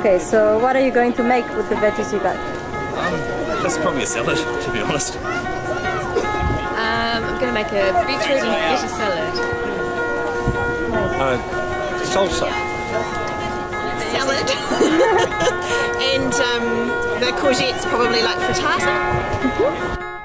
Okay, so what are you going to make with the veggies you got? That's probably a salad, to be honest. I'm going to make a beetroot and feta salad. Salsa. Salad. And the courgettes probably like frittata.